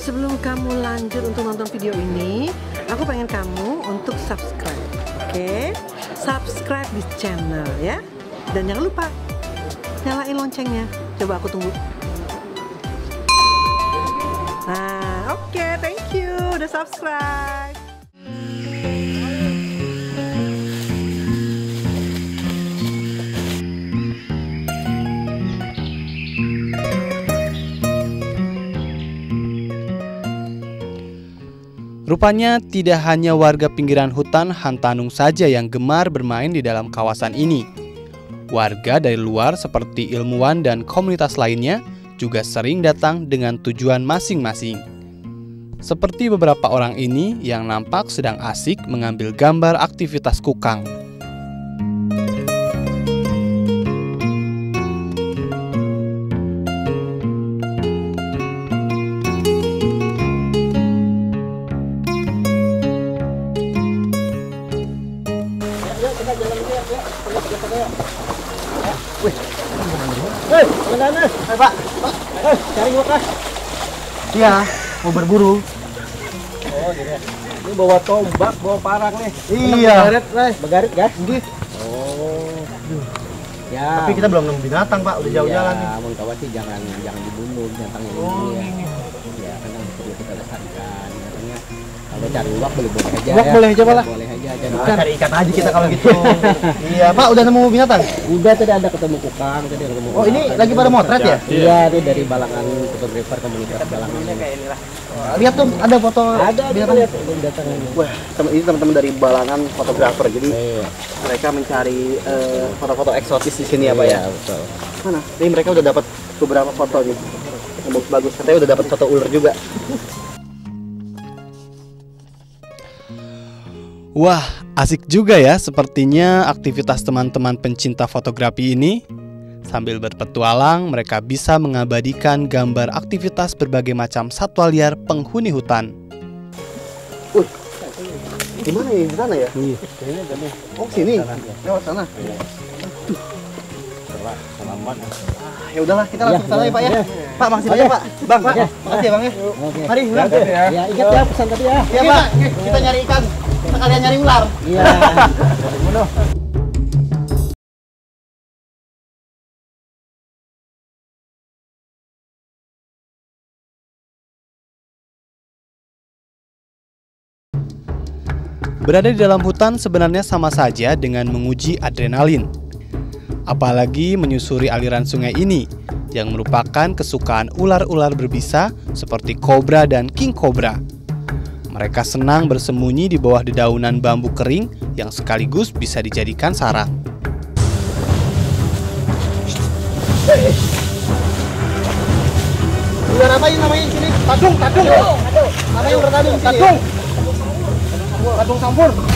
sebelum kamu lanjut untuk nonton video ini, aku pengen kamu untuk subscribe, oke? Subscribe di channel ya. Dan jangan lupa nyalain loncengnya. Coba aku tunggu. Nah, oke, thank you udah subscribe. Rupanya tidak hanya warga pinggiran hutan Hantanung saja yang gemar bermain di dalam kawasan ini. Warga dari luar seperti ilmuwan dan komunitas lainnya juga sering datang dengan tujuan masing-masing. Seperti beberapa orang ini yang nampak sedang asik mengambil gambar aktivitas kukang. Mana? Pak. Cari gua kah? Iya, mau berburu. Oh, gini. Ini bawa tombak, bawa parang nih. Iya. Begarit, kah? Nggih. Oh. Ya. Tapi kita belum nemu binatang, Pak. Udah jauh jalan nih. Mun kawan sih jangan dibunuh binatang ini. Oh, ini. Ya, karena perlu kita lestarikan. Katanya kalau cari uak boleh aja. Uak boleh aja, Pak. Boleh aja. Cari ikan aja kita kalau gitu. Iya, Pak, udah nemu binatang? Udah, tadi ada ketemu kukang, tadi ketemu. Oh, ini lagi pada motret ya? Iya, ini dari Balangan fotografer komunitas Balangan. Lihat tuh, ada foto binatang. Wah, ini teman-teman dari Balangan fotografer. Jadi mereka mencari foto-foto eksotis di sini ya, Pak ya? Betul. Mana? Ini mereka udah dapat beberapa foto nih. Bagus, katanya udah dapat foto ular juga. Wah, asik juga ya sepertinya aktivitas teman-teman pencinta fotografi ini. Sambil berpetualang, mereka bisa mengabadikan gambar aktivitas berbagai macam satwa liar penghuni hutan. Di mana ya? Di sana ya? Oh, sini. Lewat sana. Ya udahlah, kita langsung ke sana ya, Pak ya. Pak, makasih banyak, Pak. Bang, Pak, makasih ya, Bang ya. Mari, pulang. Ya, ingat ya pesan tadi ya. Iya, Pak. Kita nyari ikan, sekalian nyari ular. Iya. Berada di dalam hutan sebenarnya sama saja dengan menguji adrenalin. Apalagi menyusuri aliran sungai ini yang merupakan kesukaan ular-ular berbisa seperti kobra dan king cobra. Mereka senang bersembunyi di bawah dedaunan bambu kering yang sekaligus bisa dijadikan sarang. Ular apa ini namanya di sini? Tadung. Namanya ular tadung. Tadung sampur.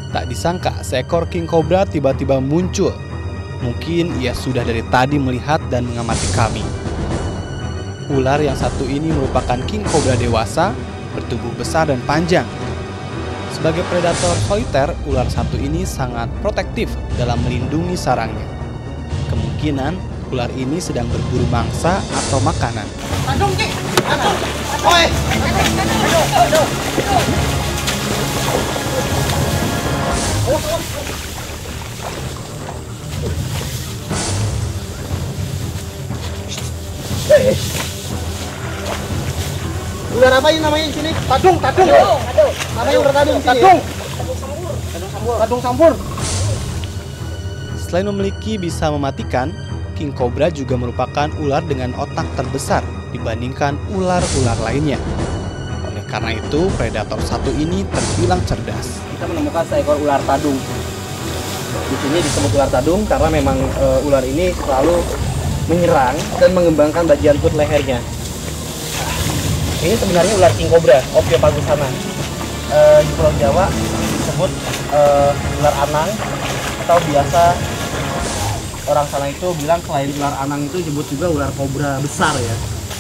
Tak disangka seekor king cobra tiba-tiba muncul. Mungkin ia sudah dari tadi melihat dan mengamati kami. Ular yang satu ini merupakan king cobra dewasa, bertubuh besar dan panjang. Sebagai predator soliter, ular satu ini sangat protektif dalam melindungi sarangnya. Kemungkinan ular ini sedang berburu mangsa atau makanan. Ular apa ini namanya di sini? Tadung. Namanya ular tadung di sini. Tadung sambur. Selain memiliki bisa mematikan, king cobra juga merupakan ular dengan otak terbesar dibandingkan ular-ular lainnya. Oleh karena itu, predator satu ini terbilang cerdas. Kita menemukan seekor ular tadung. Di sini disebut ular tadung karena memang ular ini selalu menyerang dan mengembangkan bagian perut lehernya. Ini sebenarnya ular king cobra, Ophiopagosana. Di Pulau Jawa disebut ular anang, atau biasa orang sana itu bilang selain ular anang itu disebut juga ular kobra besar ya.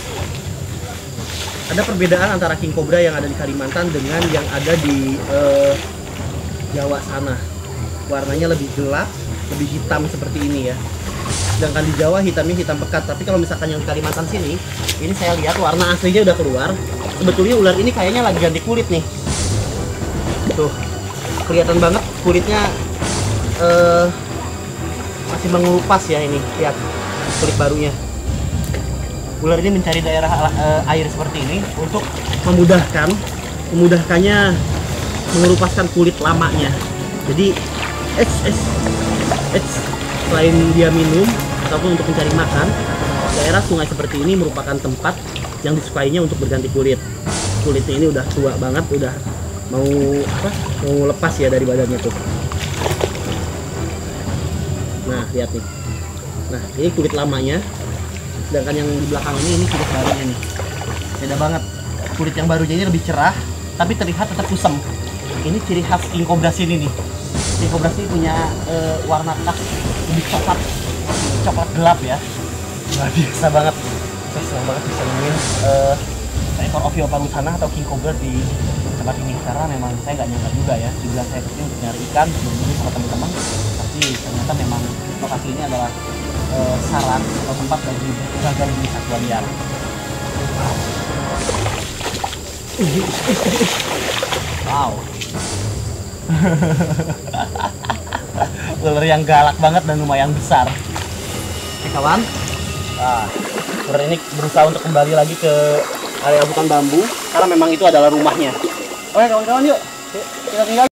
Ada perbedaan antara king cobra yang ada di Kalimantan dengan yang ada di Jawa sana. Warnanya lebih gelap, lebih hitam seperti ini ya. Sedangkan di Jawa hitamnya hitam pekat. Tapi kalau misalkan yang di Kalimantan sini, ini saya lihat warna aslinya udah keluar. Sebetulnya ular ini kayaknya lagi ganti kulit nih. Tuh, kelihatan banget kulitnya masih mengelupas ya ini. Lihat kulit barunya. Ular ini mencari daerah air seperti ini untuk memudahkannya mengelupaskan kulit lamanya. Jadi selain dia minum ataupun untuk mencari makan, daerah sungai seperti ini merupakan tempat yang disukainya untuk berganti kulit. Kulitnya ini udah tua banget, udah mau lepas ya dari badannya tuh. Nah, lihat nih. Nah, ini kulit lamanya. Sedangkan yang di belakang ini kulit barunya nih. Beda banget. Kulit yang barunya ini lebih cerah, tapi terlihat tetap kusam. Ini ciri khas king cobra sini nih. King cobra sini punya warna khas lebih coklat gelap ya. Luar biasa banget. Saya senang banget bisa nemuin seekor Ophiopagosana atau king cobra di tempat ini, karena memang saya nggak nyangka juga ya. Juga saya kesini untuk nyari ikan berburu sama teman-teman, tapi ternyata memang lokasi ini adalah sarang atau tempat bagi berbagai jenis satwa liar. Wow. Ular yang galak banget dan lumayan besar. Oke kawan, ular ini berusaha untuk kembali lagi ke area hutan bambu karena memang itu adalah rumahnya. Oke kawan-kawan, yuk kita tinggal.